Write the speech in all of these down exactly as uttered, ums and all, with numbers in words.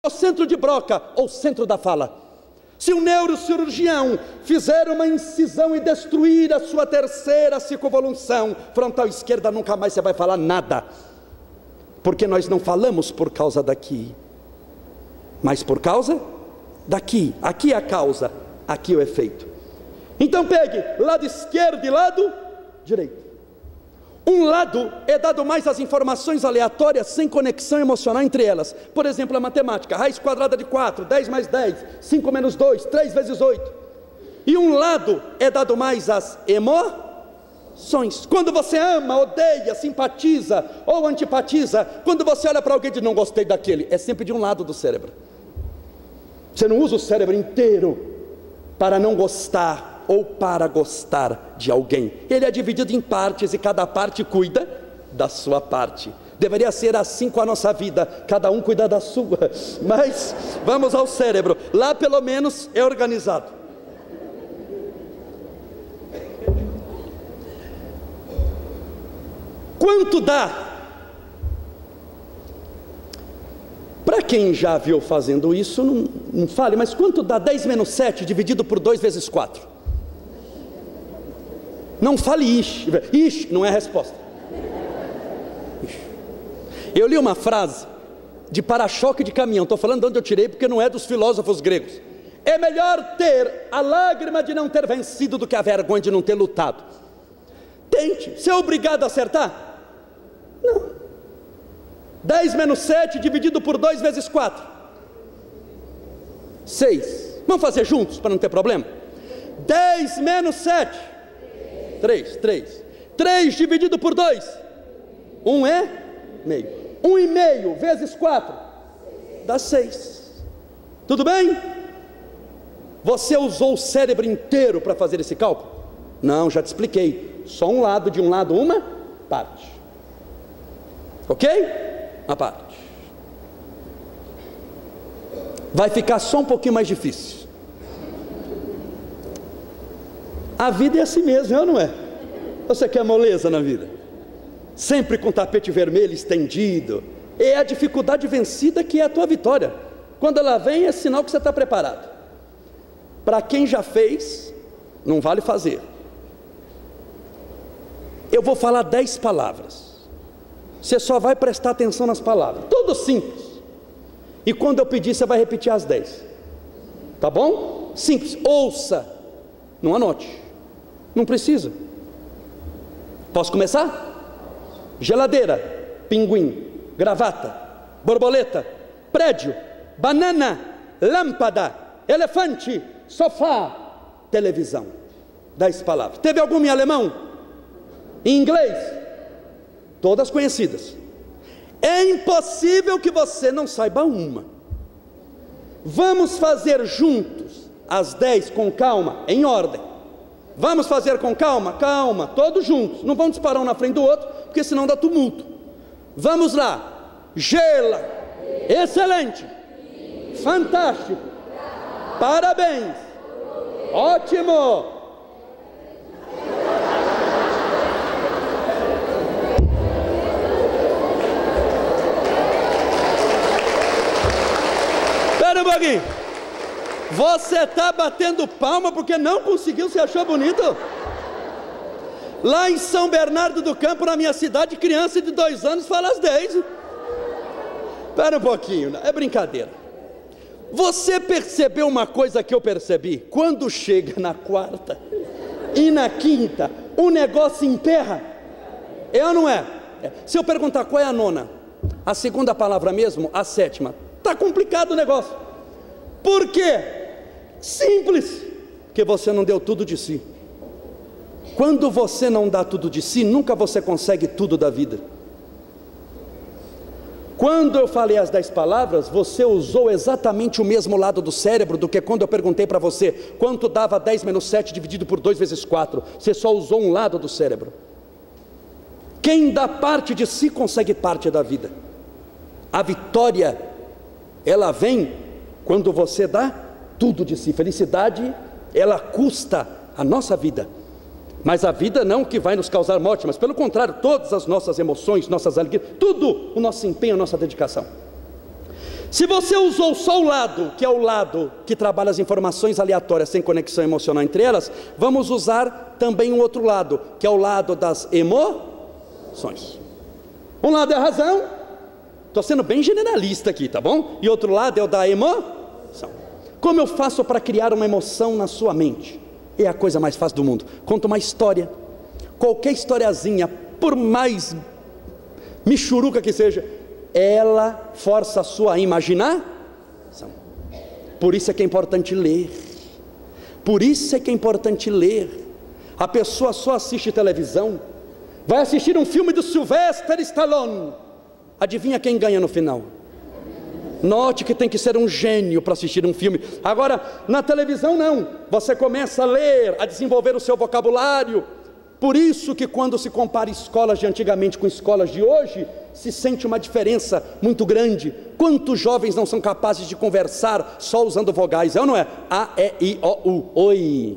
o centro de Broca ou centro da fala. Se um neurocirurgião fizer uma incisão e destruir a sua terceira circunvolução frontal esquerda, nunca mais você vai falar nada, porque nós não falamos por causa daqui, mas por causa daqui. Aqui é a causa, aqui é o efeito. Então pegue lado esquerdo e lado direito. Um lado é dado mais as informações aleatórias sem conexão emocional entre elas. Por exemplo, a matemática, raiz quadrada de quatro, dez mais dez, cinco menos dois, três vezes oito. E um lado é dado mais as emoções. Quando você ama, odeia, simpatiza ou antipatiza, quando você olha para alguém e diz não gostei daquele, é sempre de um lado do cérebro. Você não usa o cérebro inteiro para não gostar ou para gostar de alguém. Ele é dividido em partes e cada parte cuida da sua parte. Deveria ser assim com a nossa vida, cada um cuida da sua. Mas vamos ao cérebro, lá pelo menos é organizado. Quanto dá? Para quem já viu fazendo isso, não, não fale, mas quanto dá dez menos sete dividido por dois vezes quatro? Não fale ixi, ixi não é a resposta. Ixi. Eu li uma frase de para-choque de caminhão, estou falando de onde eu tirei porque não é dos filósofos gregos. É melhor ter a lágrima de não ter vencido do que a vergonha de não ter lutado. Tente, você é obrigado a acertar? Não. dez menos sete dividido por dois vezes quatro. seis. Vamos fazer juntos para não ter problema? dez menos sete. três, três. três dividido por dois. um é meio. um e meio vezes quatro dá seis. Tudo bem? Você usou o cérebro inteiro para fazer esse cálculo? Não, já te expliquei. Só um lado, de um lado uma parte. Ok? Uma parte. Vai ficar só um pouquinho mais difícil. A vida é assim mesmo, é ou não é? Você quer moleza na vida? Sempre com tapete vermelho estendido. É a dificuldade vencida que é a tua vitória. Quando ela vem é sinal que você está preparado. Para quem já fez, não vale fazer. Eu vou falar dez palavras. Você só vai prestar atenção nas palavras. Tudo simples. E quando eu pedir, você vai repetir as dez. Tá bom? Simples. Ouça. Não anote. Não precisa. Posso começar? Geladeira, pinguim, gravata, borboleta, prédio, banana, lâmpada, elefante, sofá, televisão. Dez palavras. Teve alguma em alemão? Em inglês? Todas conhecidas. É impossível que você não saiba uma. Vamos fazer juntos as dez com calma, em ordem. Vamos fazer com calma? Calma, todos juntos. Não vamos disparar um na frente do outro, porque senão dá tumulto. Vamos lá. Gela. Excelente. Fantástico. Parabéns. Ótimo. Espera um pouquinho. Você está batendo palma porque não conseguiu, se achou bonito? Lá em São Bernardo do Campo, na minha cidade, criança de dois anos fala às dez. Espera um pouquinho, é brincadeira. Você percebeu uma coisa que eu percebi? Quando chega na quarta e na quinta, o negócio emperra. É ou não é? É. Se eu perguntar qual é a nona, a segunda palavra mesmo, a sétima, está complicado o negócio. Por quê? Simples, porque você não deu tudo de si. Quando você não dá tudo de si, nunca você consegue tudo da vida. Quando eu falei as dez palavras, você usou exatamente o mesmo lado do cérebro do que quando eu perguntei para você quanto dava dez menos sete dividido por dois vezes quatro. Você só usou um lado do cérebro. Quem dá parte de si consegue parte da vida. A vitória, ela vem quando você dá tudo de si. Felicidade, ela custa a nossa vida, mas a vida não que vai nos causar morte, mas pelo contrário, todas as nossas emoções, nossas alegrias, tudo o nosso empenho, a nossa dedicação. Se você usou só o lado, que é o lado que trabalha as informações aleatórias sem conexão emocional entre elas, vamos usar também um outro lado, que é o lado das emoções. Um lado é a razão, estou sendo bem generalista aqui, tá bom? E outro lado é o da emoção. Como eu faço para criar uma emoção na sua mente? É a coisa mais fácil do mundo. Conta uma história, qualquer historiazinha, por mais michuruca que seja, ela força a sua imaginação. Por isso é que é importante ler. Por isso é que é importante ler. A pessoa só assiste televisão, vai assistir um filme do Sylvester Stallone, adivinha quem ganha no final? Note que tem que ser um gênio para assistir um filme. Agora, na televisão não, você começa a ler, a desenvolver o seu vocabulário. Por isso que quando se compara escolas de antigamente com escolas de hoje, se sente uma diferença muito grande. Quantos jovens não são capazes de conversar só usando vogais? É ou não é? A, E, I, O, U. Oi.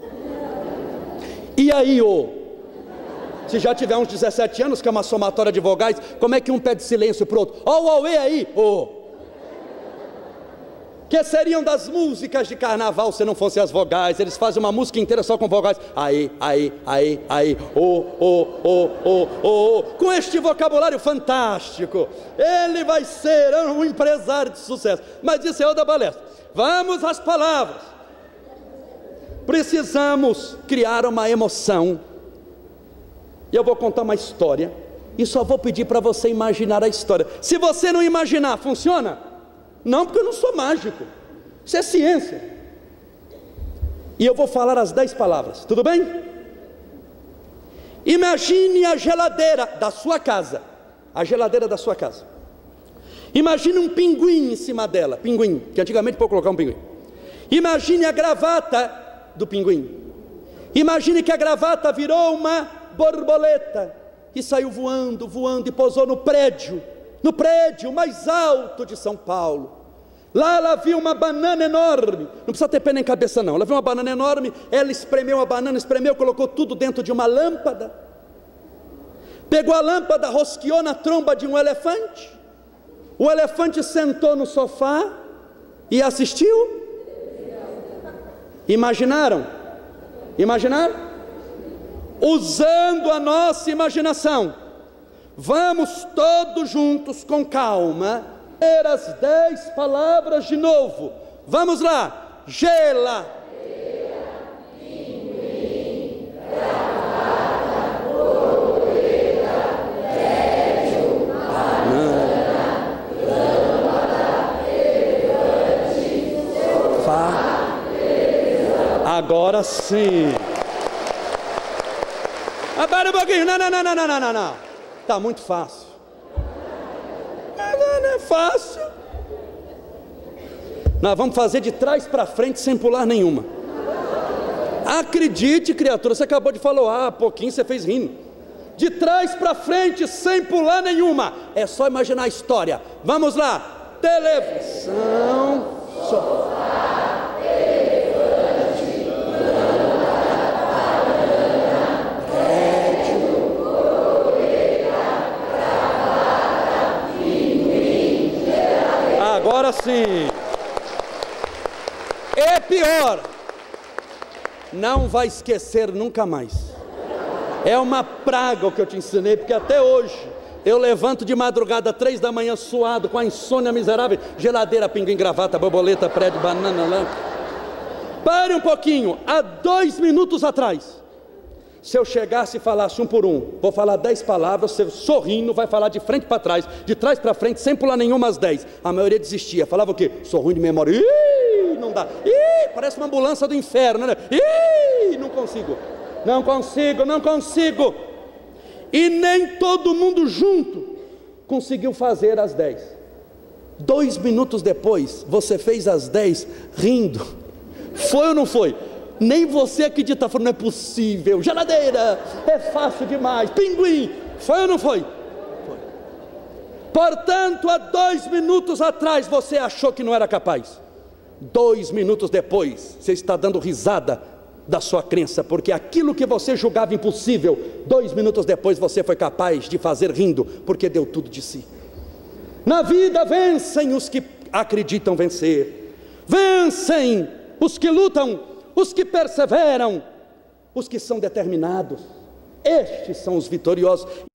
E aí, ô? Se já tiver uns dezessete anos, que é uma somatória de vogais, como é que um pede silêncio para o outro? Ó, o, e aí, ô. Que seriam das músicas de carnaval se não fossem as vogais? Eles fazem uma música inteira só com vogais. Aí, aí, aí, aí, ô, ô, ô, ô, ô. Com este vocabulário fantástico, ele vai ser um empresário de sucesso. Mas isso é outra palestra. Vamos às palavras. Precisamos criar uma emoção. E eu vou contar uma história, e só vou pedir para você imaginar a história. Se você não imaginar, funciona? Não, porque eu não sou mágico. Isso é ciência. E eu vou falar as dez palavras, tudo bem? Imagine a geladeira da sua casa. A geladeira da sua casa. Imagine um pinguim em cima dela. Pinguim, que antigamente pode colocar um pinguim. Imagine a gravata do pinguim. Imagine que a gravata virou uma borboleta e saiu voando, voando e pousou no prédio. No prédio mais alto de São Paulo. Lá ela viu uma banana enorme. Não precisa ter pé nem cabeça não. Ela viu uma banana enorme. Ela espremeu a banana, espremeu, colocou tudo dentro de uma lâmpada. Pegou a lâmpada, rosqueou na tromba de um elefante. O elefante sentou no sofá e assistiu. Imaginaram? Imaginaram? Usando a nossa imaginação, vamos todos juntos com calma ler as dez palavras de novo. Vamos lá. Geladeira, pinguim, gravata, borboleta, prédio, banana, lâmpada, elefante, sofá. Agora sim. Agora um pouquinho. Não, não, não, não, não, não, não. Está muito fácil. Não, não é fácil. Nós vamos fazer de trás para frente sem pular nenhuma. Acredite, criatura, você acabou de falar, ah, pouquinho você fez rindo. De trás para frente sem pular nenhuma. É só imaginar a história. Vamos lá. Televisão, sofá, elefante, banana, prédio, agora sim. É pior. Não vai esquecer nunca mais. É uma praga o que eu te ensinei, porque até hoje eu levanto de madrugada, três da manhã, suado, com a insônia miserável. Geladeira, pinguim, gravata, borboleta, prédio, banana, lâmpada. Pare um pouquinho. Há dois minutos atrás, se eu chegasse e falasse um por um, vou falar dez palavras, você sorrindo vai falar de frente para trás, de trás para frente, sem pular nenhuma às dez. A maioria desistia, falava o quê? Sou ruim de memória. Ih, não dá. Ih, parece uma ambulância do inferno, né? Ih, não consigo. Não consigo, não consigo. E nem todo mundo junto conseguiu fazer às dez. Dois minutos depois, você fez às dez rindo. Foi ou não foi? Nem você acredita, falou, não é possível. Geladeira, é fácil demais. Pinguim, foi ou não foi? Foi. Portanto, há dois minutos atrás você achou que não era capaz. Dois minutos depois, você está dando risada da sua crença, porque aquilo que você julgava impossível, dois minutos depois você foi capaz de fazer rindo, porque deu tudo de si. Na vida vencem os que acreditam vencer. Vencem os que lutam, os que perseveram, os que são determinados. Estes são os vitoriosos.